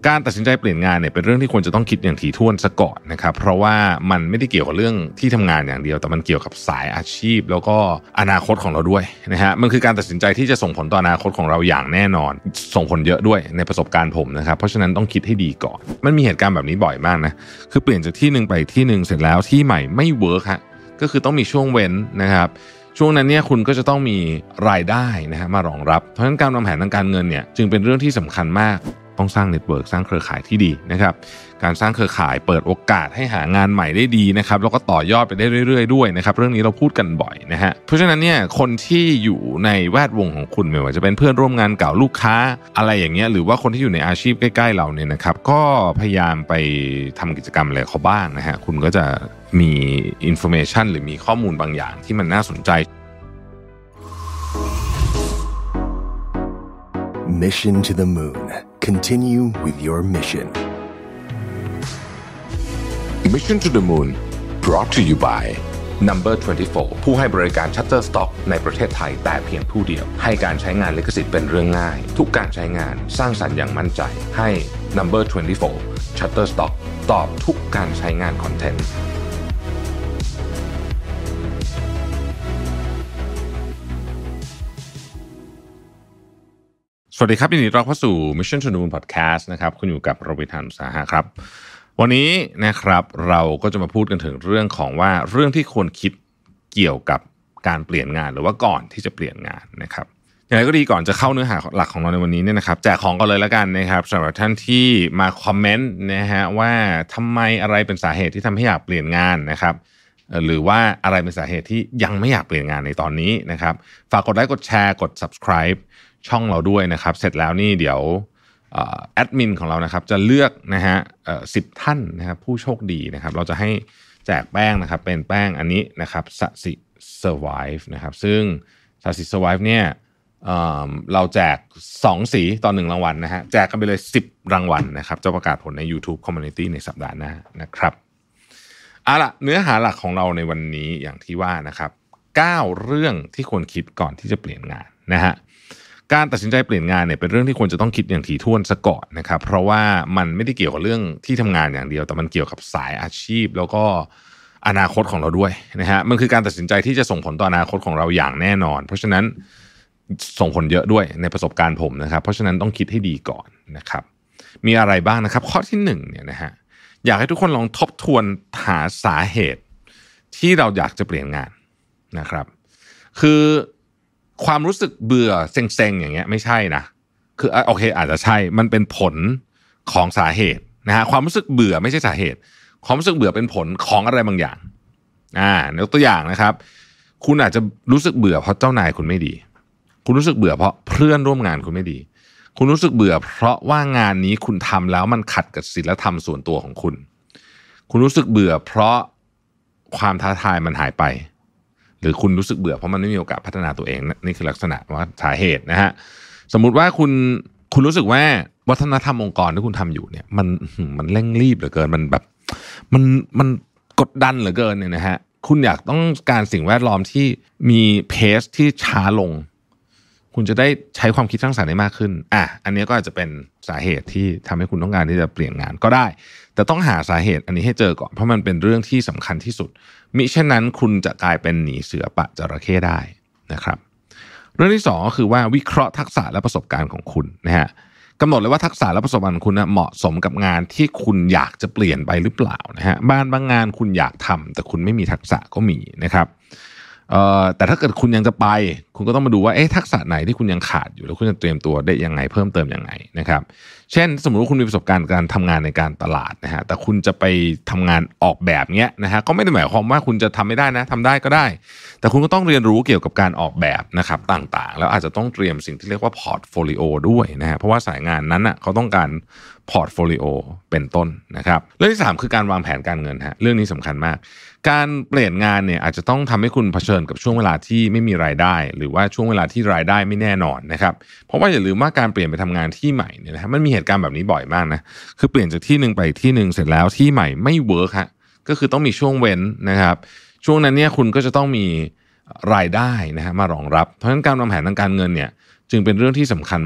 การตัดสินใจเปลี่ยนงานเนี่ยเป็นเรื่องที่ควรจะต้องคิดอย่างถี่ถ้วนซะก่อนนะครับเพราะว่ามันไม่ได้เกี่ยวกับเรื่องที่ทำงานอย่างเดียวแต่มันเกี่ยวกับสายอาชีพแล้วก็อนาคตของเราด้วยนะฮะมันคือการตัดสินใจที่จะส่งผลต่ออนาคตของเราอย่างแน่นอนส่งผลเยอะด้วยในประสบการณ์ผมนะครับเพราะฉะนั้นต้องคิดให้ดีก่อนมันมีเหตุการณ์แบบนี้บ่อยมากนะคือเปลี่ยนจากที่นึงไปที่นึงเสร็จแล้วที่ใหม่ไม่เวิร์คฮะก็คือต้องมีช่วงเว้นนะครับช่วงนั้นเนี่ยคุณก็จะต้องมีรายได้นะฮะมารองรับเพราะฉะนั้นการวางแผนทางการเงินเนี่ยจึงเป็นเรื่องที่สำคัญมากต้องสร้างเน็ตเวิร์กสร้างเครือข่ายที่ดีนะครับการสร้างเครือข่ายเปิดโอกาสให้หางานใหม่ได้ดีนะครับแล้วก็ต่อยอดไปได้เรื่อยๆด้วยนะครับเรื่องนี้เราพูดกันบ่อยนะฮะเพราะฉะนั้นเนี่ยคนที่อยู่ในแวดวงของคุณไม่ว่าจะเป็นเพื่อนร่วมงานเก่าลูกค้าอะไรอย่างเงี้ยหรือว่าคนที่อยู่ในอาชีพใกล้ๆเราเนี่ยนะครับก็พยายามไปทำกิจกรรมอะไรเขาบ้างนะฮะคุณก็จะมีอินโฟเมชันหรือมีข้อมูลบางอย่างที่มันน่าสนใจ Mission to the Moon. Continue with your mission. Mission to the Moon brought to you by Number 24 ผู้ให้บริการ Shutterstock ในประเทศไทยแต่เพียงผู้เดียวให้การใช้งานลิขสิทธิ์เป็นเรื่องง่ายทุกการใช้งานสร้างสรรค์อย่างมั่นใจให้ Number 24 Shutterstock ตอบทุกการใช้งานคอนเทนต์สวัสดีครับยินดีต้อนรับเข้าสู่ Mission to the Moon Podcast นะครับคุณอยู่กับโรบิน หาญอุตสาหะครับวันนี้นะครับเราก็จะมาพูดกันถึงเรื่องของว่าเรื่องที่ควรคิดเกี่ยวกับการเปลี่ยนงานหรือว่าก่อนที่จะเปลี่ยนงานนะครับอย่างไรก็ดีก่อนจะเข้าเนื้อหาหลักของเราในวันนี้เนี่ยนะครับแจกของกันเลยแล้วกันนะครับสำหรับท่านที่มาคอมเมนต์นะฮะว่าทำไมอะไรเป็นสาเหตุที่ทำให้อยากเปลี่ยนงานนะครับหรือว่าอะไรเป็นสาเหตุที่ยังไม่อยากเปลี่ยนงานในตอนนี้นะครับฝากกดไลค์กดแชร์กด Subscribeช่องเราด้วยนะครับเสร็จแล้วนี่เดี๋ยวแอดมินของเรานะครับจะเลือกนะฮะ10 ท่านนะครับผู้โชคดีนะครับเราจะให้แจกแป้งนะครับเป็นแป้งอันนี้นะครับSasi Survive นะครับซึ่งSasi Surviveเนี่ยเราแจก2สีต่อ1รางวัลนะฮะแจกกันไปเลย10รางวัลนะครับจะประกาศผลใน YouTube Community ในสัปดาห์หน้านะครับเอาล่ะเนื้อหาหลักของเราในวันนี้อย่างที่ว่านะครับ9เรื่องที่ควรคิดก่อนที่จะเปลี่ยนงานนะฮะการตัดสินใจเปลี่ยนงานเนี่ยเป็นเรื่องที่ควรจะต้องคิดอย่างถี่ถ้วนซะก่อนนะครับเพราะว่ามันไม่ได้เกี่ยวกับเรื่องที่ทำงานอย่างเดียวแต่มันเกี่ยวกับสายอาชีพแล้วก็อนาคตของเราด้วยนะฮะมันคือการตัดสินใจที่จะส่งผลต่ออนาคตของเราอย่างแน่นอนเพราะฉะนั้นส่งผลเยอะด้วยในประสบการณ์ผมนะครับเพราะฉะนั้นต้องคิดให้ดีก่อนนะครับมีอะไรบ้างนะครับข้อที่1เนี่ยนะฮะอยากให้ทุกคนลองทบทวนหาสาเหตุที่เราอยากจะเปลี่ยนงานนะครับคือความรู้สึกเบื่อเซ็งๆอย่างเงี้ยไม่ใช่นะคือโอเคอาจจะใช่มันเป็นผลของสาเหตุนะฮะความรู้สึกเบื่อไม่ใช่สาเหตุความรู้สึกเบื่อเป็นผลของอะไรบางอย่างยกตัวอย่างนะครับคุณอาจจะรู้สึกเบื่อเพราะเจ้านายคุณไม่ดีคุณรู้สึกเบื่อเพราะเพื่อนร่วมงานคุณไม่ดีคุณรู้สึกเบื่อเพราะว่างานนี้คุณทำแล้วมันขัดกับศีลธรรมส่วนตัวของคุณคุณรู้สึกเบื่อเพราะความท้าทายมันหายไปหรือคุณรู้สึกเบื่อเพราะมันไม่มีโอกาสพัฒนาตัวเองนี่คือลักษณะว่าสาเหตุนะฮะสมมุติว่าคุณรู้สึกว่าวัฒนธรรมองค์กรที่คุณทำอยู่เนี่ยมันเร่งรีบเหลือเกินมันแบบมันกดดันเหลือเกินเนี่ยนะฮะคุณอยากต้องการสิ่งแวดล้อมที่มีเพสที่ช้าลงคุณจะได้ใช้ความคิดสร้างสรรค์ได้มากขึ้นอันนี้ก็อาจจะเป็นสาเหตุที่ทำให้คุณต้องการที่จะเปลี่ยนงานก็ได้แต่ต้องหาสาเหตุอันนี้ให้เจอก่อนเพราะมันเป็นเรื่องที่สำคัญที่สุดมิฉะนั้นคุณจะกลายเป็นหนีเสือปะจระเข้ได้นะครับเรื่องที่2ก็คือว่าวิเคราะห์ทักษะและประสบการณ์ของคุณนะฮะกำหนดเลยว่าทักษะและประสบการณ์ของคุณเหมาะสมกับงานที่คุณอยากจะเปลี่ยนไปหรือเปล่านะฮะบางงานคุณอยากทำแต่คุณไม่มีทักษะก็มีนะครับแต่ถ้าเกิดคุณยังจะไปคุณก็ต้องมาดูว่าทักษะไหนที่คุณยังขาดอยู่แล้วคุณจะเตรียมตัวได้ยังไงเพิ่มเติมยังไงนะครับเช่นสมมติว่าคุณมีประสบการณ์การทำงานในการตลาดนะฮะแต่คุณจะไปทำงานออกแบบเงี้ยนะฮะก็ไม่ได้หมายความว่าคุณจะทำไม่ได้นะทำได้ก็ได้แต่คุณก็ต้องเรียนรู้เกี่ยวกับการออกแบบนะครับต่างๆแล้วอาจจะต้องเตรียมสิ่งที่เรียกว่าพอร์ตโฟลิโอด้วยนะฮะเพราะว่าสายงานนั้นเขาต้องการพอร์ตโฟลิโอเป็นต้นนะครับเรื่องที่3คือการวางแผนการเงินฮะเรื่องนี้สำคัญมากการเปลี่ยนงานเนี่ยอาจจะต้องทำให้คุณเผชิญกับช่วงเวลาที่ไม่มีรายได้หรือว่าช่วงเวลาที่รายได้ไม่แน่นอนนะครับเพราะว่าอย่าลืมว่าการเปลี่ยนไปทำงานที่ใหม่เนี่ยนะมันมีเหตุการณ์แบบนี้บ่อยมากนะคือเปลี่ยนจากที่นึงไปที่นึงเสร็จแล้วที่ใหม่ไม่เวิร์คฮะก็คือต้องมีช่วงเว้นนะครับช่วงนั้นเนี่ยคุณก็จะต้องมีรายได้นะฮะมารองรับเพราะฉะนั้นการวางแผนทางการเงินเนี่ยจึงเป็นเรื่องที่สำคัญมาก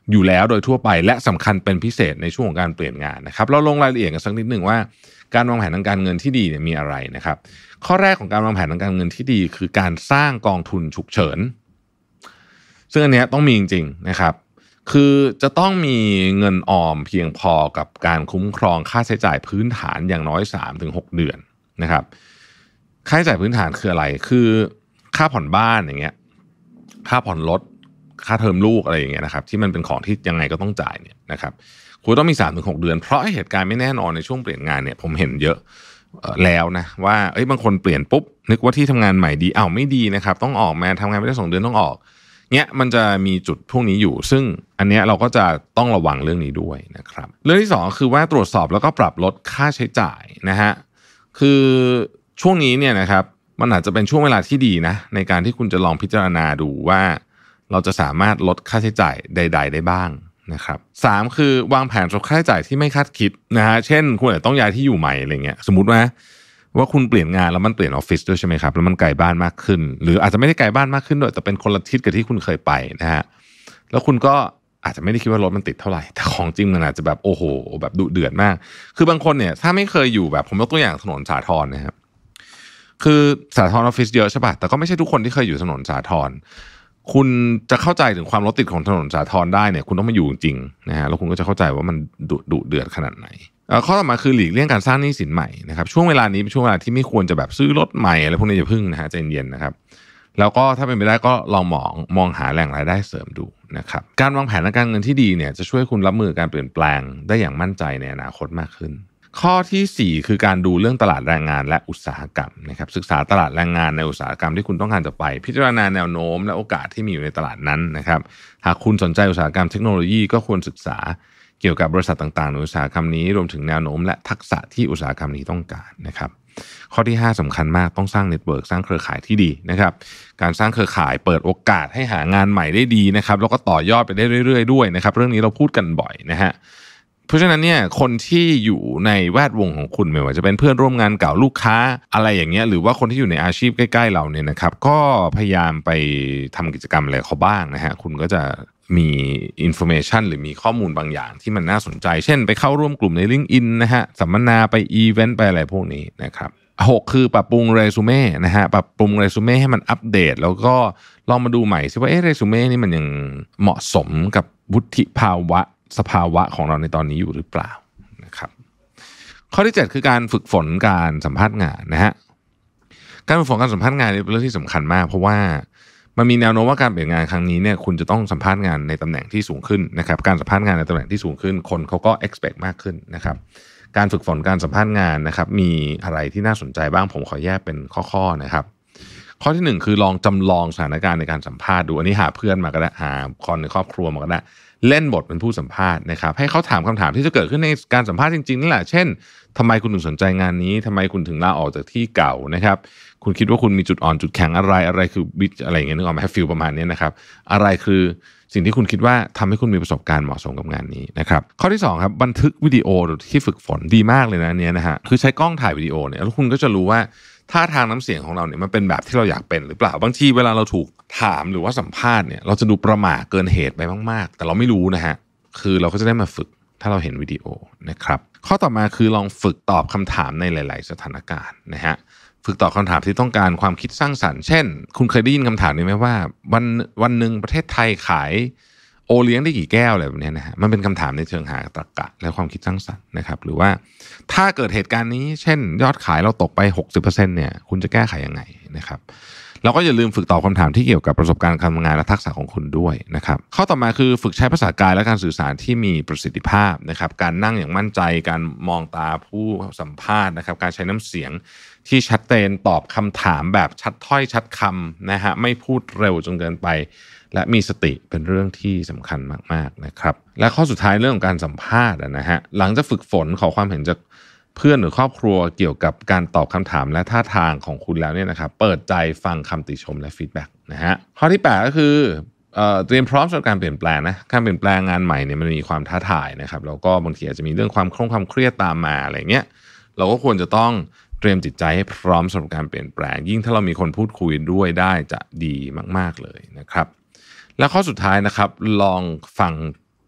อยู่แล้วโดยทั่วไปและสำคัญเป็นพิเศษในช่วงของการเปลี่ยนงานนะครับเราลงรายละเอียดกันสักนิดหนึ่งว่าการวางแผนทางการเงินที่ดีเนี่ยมีอะไรนะครับข้อแรกของการวางแผนทางการเงินที่ดีคือการสร้างกองทุนฉุกเฉินซึ่งอันเนี้ยต้องมีจริงๆนะครับคือจะต้องมีเงินออมเพียงพอกับการคุ้มครองค่าใช้จ่ายพื้นฐานอย่างน้อย 3-6 เดือนนะครับค่าใช้จ่ายพื้นฐานคืออะไรคือค่าผ่อนบ้านอย่างเงี้ยค่าผ่อนรถค่าเทอมลูกอะไรอย่างเงี้ยนะครับที่มันเป็นของที่ยังไงก็ต้องจ่ายเนี่ยนะครับคุณต้องมี 3-6 เดือนเพราะเหตุการณ์ไม่แน่นอนในช่วงเปลี่ยนงานเนี่ยผมเห็นเยอะแล้วนะว่าบางคนเปลี่ยนปุ๊บนึกว่าที่ทำงานใหม่ดีไม่ดีนะครับต้องออกมาทำงานไม่ได้2 เดือนต้องออกเนี้ยมันจะมีจุดพวกนี้อยู่ซึ่งอันเนี้ยเราก็จะต้องระวังเรื่องนี้ด้วยนะครับเรื่องที่2คือว่าตรวจสอบแล้วก็ปรับลดค่าใช้จ่ายนะฮะคือช่วงนี้เนี่ยนะครับมันอาจจะเป็นช่วงเวลาที่ดีนะในการที่คุณจะลองพิจารณาดูว่าเราจะสามารถลดค่าใช้จ่ายใดๆได้บ้างนะครับ3คือวางแผนลดค่าใช้จ่ายที่ไม่คาดคิดนะฮะเช่นคุณอาจจะต้องย้ายที่อยู่ใหม่อะไรเงี้ยสมมุติว่าคุณเปลี่ยนงานแล้วมันเปลี่ยนออฟฟิศด้วยใช่ไหมครับแล้วมันไกลบ้านมากขึ้นหรืออาจจะไม่ได้ไกลบ้านมากขึ้นด้วยแต่เป็นคนละทิศกับที่คุณเคยไปนะฮะแล้วคุณก็อาจจะไม่ได้คิดว่ารถมันติดเท่าไหร่แต่ของจริงมันอาจจะแบบโอ้โหแบบดุเดือดมากคือบางคนเนี่ยถ้าไม่เคยอยู่แบบผมยกตัวอย่างถนนสาทรนะครับคือสาทรออฟฟิศเยอะใช่ป่ะแต่ก็ไม่ใช่ทุกคนที่เคยอยู่ถนนสาทรคุณจะเข้าใจถึงความรถติดของถนนสาทรได้เนี่ยคุณต้องมาอยู่จริงนะฮะแล้วคุณก็จะเข้าใจว่ามันดุเดือดขนาดไหนข้อต่อมาคือหลีกเลี่ยงการสร้างหนี้สินใหม่นะครับช่วงเวลานี้เป็นช่วงเวลาที่ไม่ควรจะแบบซื้อรถใหม่อะไรพวกนี้อย่าพึ่งนะฮะใจเย็นๆนะครับแล้วก็ถ้าเป็นไปได้ก็ลองมองหาแหล่งรายได้เสริมดูนะครับการวางแผนการเงินที่ดีเนี่ยจะช่วยคุณรับมือการเปลี่ยนแปลงได้อย่างมั่นใจในอนาคตมากขึ้นข้อที่4คือการดูเรื่องตลาดแรงงานและอุตสาหกรรมนะครับศึกษาตลาดแรงงานในอุตสาหกรรมที่คุณต้องการจะไปพิจารณาแนวโน้มและโอกาสที่มีอยู่ในตลาดนั้นนะครับหากคุณสนใจอุตสาหกรรมเทคโนโลยีก็ควรศึกษาเกี่ยวกับบริษัทต่างๆในอุตสาหกรรมนี้รวมถึงแนวโน้มและทักษะที่อุตสาหกรรมนี้ต้องการนะครับข้อที่5สำคัญมากต้องสร้างเน็ตเวิร์กสร้างเครือข่ายที่ดีนะครับการสร้างเครือข่ายเปิดโอกาสให้หางานใหม่ได้ดีนะครับแล้วก็ต่อยอดไปได้เรื่อยๆด้วยนะครับเรื่องนี้เราพูดกันบ่อยนะฮะเพราะฉะนั้นเนี่ยคนที่อยู่ในแวดวงของคุณไม่ว่าจะเป็นเพื่อนร่วมงานเก่าลูกค้าอะไรอย่างเงี้ยหรือว่าคนที่อยู่ในอาชีพใกล้ๆเราเนี่ยนะครับก็พยายามไปทำกิจกรรมอะไรเขาบ้างนะฮะคุณก็จะมีอินโฟเมชันหรือมีข้อมูลบางอย่างที่มันน่าสนใจเช่นไปเข้าร่วมกลุ่มใน LinkedIn นะฮะสัมมนาไปอีเวนต์ไปอะไรพวกนี้นะครับ6คือปรับปรุงเรซูเม่นะฮะปรับปรุงเรซูเม่ให้มันอัปเดตแล้วก็ลองมาดูใหม่ซิว่าเรซูเม่นี่มันยังเหมาะสมกับวุฒิภาวะสภาวะของเราในตอนนี้อยู่หรือเปล่านะครับข้อที่7คือการฝึกฝนการสัมภาษณ์งานนะฮะการฝึกฝนการสัมภาษณ์งานเป็นเรื่องที่สำคัญมากเพราะว่ามันมีแนวโน้มว่าการเปลี่ยนงานครั้งนี้เนี่ยคุณจะต้องสัมภาษณ์งานในตำแหน่งที่สูงขึ้นนะครับการสัมภาษณ์งานในตำแหน่งที่สูงขึ้นคนเขาก็ expect มากขึ้นนะครับการฝึกฝนการสัมภาษณ์งานนะครับมีอะไรที่น่าสนใจบ้างผมขอแยกเป็นข้อๆนะครับข้อที่1คือลองจำลองสถานการณ์ในการสัมภาษณ์ดูอันนี้หาเพื่อนมาก็ได้หาคนในครอบครัวมาก็ได้เล่นบทเป็นผู้สัมภาษณ์นะครับให้เขาถามคำถามที่จะเกิดขึ้นในการสัมภาษณ์จริงๆนั่นแหละเช่นทำไมคุณถึงสนใจงานนี้ทำไมคุณถึงลาออกจากที่เก่านะครับคุณคิดว่าคุณมีจุดอ่อนจุดแข็งอะไรคือบิดอะไรอย่างเงี้ยนึกออกไหมฟีลประมาณนี้นะครับอะไรคือสิ่งที่คุณคิดว่าทำให้คุณมีประสบการณ์เหมาะสมกับงานนี้นะครับข้อที่2ครับบันทึกวิดีโอที่ฝึกฝนดีมากเลยนะเนี่ยนะฮะคือใช้กล้องถ่ายวิดีโอเนี่ยแล้วคุณก็จะรู้ว่าท่าทางน้ำเสียงของเราเนี่ยมันเป็นแบบที่เราอยากเป็นหรือเปล่าบางทีเวลาเราถูกถามหรือว่าสัมภาษณ์เนี่ยเราจะดูประหม่าเกินเหตุไปมากๆแต่เราไม่รู้นะฮะคือเราก็จะได้มาฝึกถ้าเราเห็นวิดีโอนะครับข้อต่อมาคือลองฝึกตอบคำถามในหลายๆสถานการณ์นะฮะฝึกตอบคำถามที่ต้องการความคิดสร้างสรรค์เช่นคุณเคยได้ยินคำถามนี้ไหมว่าวันหนึ่งประเทศไทยขายโอเลี้ยงได้กี่แก้วอะไรแบบนี้นะฮะมันเป็นคำถามในเชิงหาตรรกะและความคิดสร้างสรรค์นะครับหรือว่าถ้าเกิดเหตุการณ์นี้เช่นยอดขายเราตกไป 60% เนี่ยคุณจะแก้ไขยังไงนะครับเราก็อย่าลืมฝึกตอบคำถามที่เกี่ยวกับประสบการณ์การทำงานและทักษะของคุณด้วยนะครับข้อต่อมาคือฝึกใช้ภาษากายและการสื่อสารที่มีประสิทธิภาพนะครับการนั่งอย่างมั่นใจการมองตาผู้สัมภาษณ์นะครับการใช้น้ำเสียงที่ชัดเจนตอบคำถามแบบชัดถ้อยชัดคำนะฮะไม่พูดเร็วจนเกินไปและมีสติเป็นเรื่องที่สำคัญมากๆนะครับและข้อสุดท้ายเรื่องของการสัมภาษณ์นะฮะหลังจากฝึกฝนขอความเห็นจากเพื่อนหรือครอบครัวเกี่ยวกับการตอบคำถามและท่าทางของคุณแล้วเนี่ยนะครับเปิดใจฟังคำติชมและฟีดแบ็กนะฮะข้อที่8ก็คือเตรียมพร้อมสำหรับการเปลี่ยนแปลงนะการเปลี่ยนแปลงงานใหม่เนี่ยมันมีความท้าทายนะครับแล้วก็บางทีอาจจะมีเรื่องความเครียดตามมาอะไรเงี้ยเราก็ควรจะต้องเตรียมจิตใจให้พร้อมสำหรับการเปลี่ยนแปลงยิ่งถ้าเรามีคนพูดคุยด้วยได้จะดีมากๆเลยนะครับและข้อสุดท้ายนะครับลองฟัง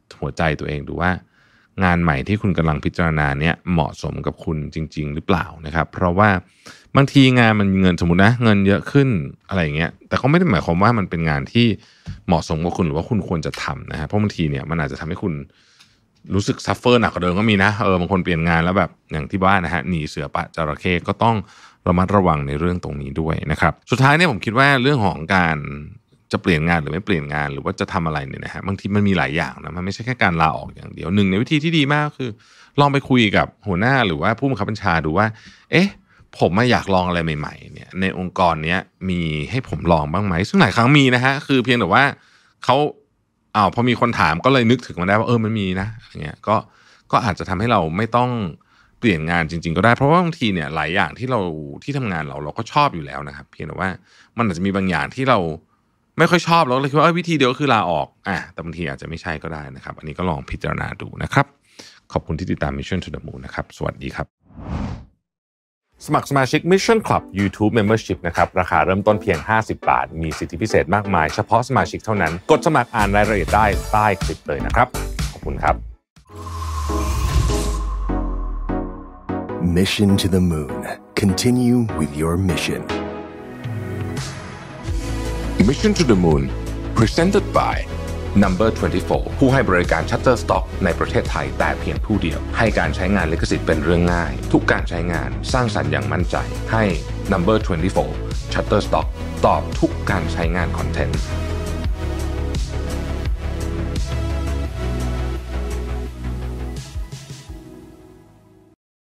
หัวใจตัวเองดูว่างานใหม่ที่คุณกำลังพิจารณาเนี่ยเหมาะสมกับคุณจริงๆหรือเปล่านะครับเพราะว่าบางทีงานมันเงินสมมุตินะเงินเยอะขึ้นอะไรอย่างเงี้ยแต่ก็ไม่ได้หมายความว่ามันเป็นงานที่เหมาะสมกับคุณหรือว่าคุณควรจะทำนะฮะเพราะบางทีเนี่ยมันอาจจะทำให้คุณรู้สึกซัฟเฟอร์หนักกว่าเดิมก็มีนะบางคนเปลี่ยนงานแล้วแบบอย่างที่บ้านนะฮะหนีเสือปะจระเข้ก็ต้องระมัดระวังในเรื่องตรงนี้ด้วยนะครับสุดท้ายเนี่ยผมคิดว่าเรื่องของการจะเปลี่ยนงานหรือไม่เปลี่ยนงานหรือว่าจะทำอะไรเนี่ยนะฮะบางทีมันมีหลายอย่างนะมันไม่ใช่แค่การลาออกอย่างเดียวหนึ่งในวิธีที่ดีมากคือลองไปคุยกับหัวหน้าหรือว่าผู้บังคับบัญชาดูว่าผมอยากลองอะไรใหม่ๆเนี่ยในองค์กรเนี้ยมีให้ผมลองบ้างไหมซึ่งหลายครั้งมีนะฮะคือเพียงแต่ว่าเขาพอมีคนถามก็เลยนึกถึงมาได้ว่ามันมีนะอย่างเงี้ยก็อาจจะทำให้เราไม่ต้องเปลี่ยนงานจริงๆก็ได้เพราะว่าบางทีเนี่ยหลายอย่างที่ทำงานเราก็ชอบอยู่แล้วนะครับเพียงแต่ว่ามันอาจจะมีบางอย่างที่เราไม่ค่อยชอบแล้วเลยคิดว่าวิธีเดียวคือลาออกแต่บางทีอาจจะไม่ใช่ก็ได้นะครับอันนี้ก็ลองพิจารณาดูนะครับขอบคุณที่ติดตาม Mission to the Moon นะครับสวัสดีครับสมัครสมาชิก Mission Club YouTube Membership นะครับราคาเริ่มต้นเพียง50 บาทมีสิทธิพิเศษมากมายเฉพาะสมาชิกเท่านั้นกดสมัครอ่านรายละเอียดได้ใต้คลิปเลยนะครับขอบคุณครับ Mission to the Moon. Continue with your mission. Mission to the Moon Presented by Number 24 ผู้ให้บริการ Shutterstock ในประเทศไทยแต่เพียงผู้เดียวให้การใช้งานลิขสิทธิ์เป็นเรื่องง่ายทุกการใช้งานสร้างสรรค์อย่างมั่นใจให้ Number 24 Shutterstock ตอบทุกการใช้งานคอนเทนต์